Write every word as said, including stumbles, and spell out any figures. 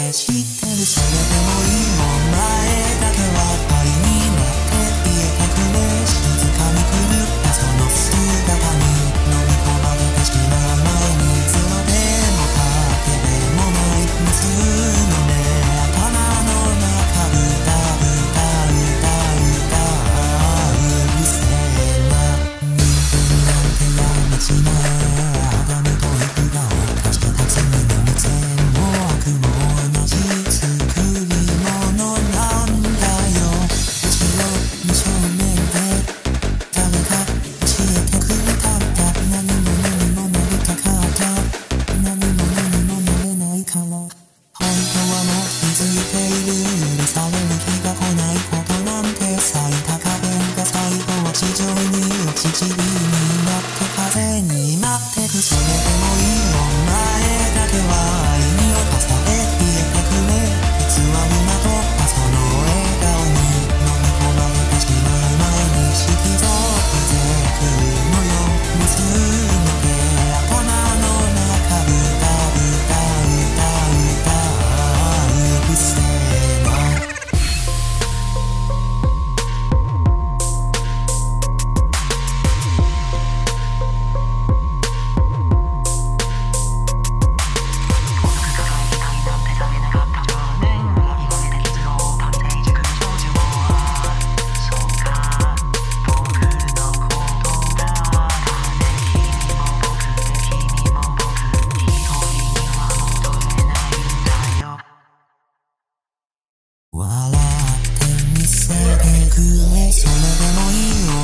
って知ってるそれでもいいお前だけは愛になって言えてくれ静かに狂ったその姿に飲み込まれてしまう前にゼロでもかけでもない水のね頭の中歌歌歌歌うるせえな人間なんてやめちまえアダムとイブが犯した罪の未然も悪も同じ作り物なんだよ一応無正面で誰か教えてくれたんだ何者にもなりたかった何者にもなれないから本当はもう気づいている許される日が来ないことなんて咲いた花弁が最後は地上に落ち塵になって風に舞ってくそれでもいいお前だけは愛に侵され言えてくれ偽りまとったその笑顔に飲み込まれてしまう前に引き取ってくのよ水の手頭の中歌歌歌歌うるせえな笑ってみせてくれそれでもいいよ